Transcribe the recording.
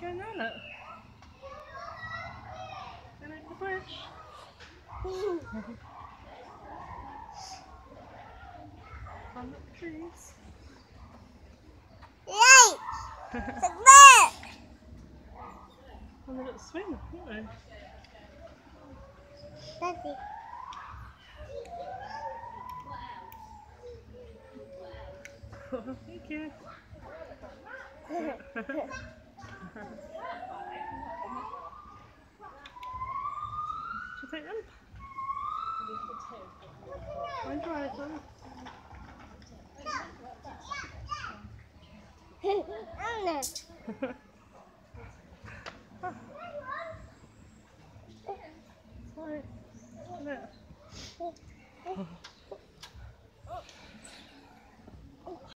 going on it? Going over the bridge? Climb up the trees. Right! The bird! On the little swing, aren't they? Daddy. Thank you. Should I take them? Find your iPhone. Anna. Sorry. Look.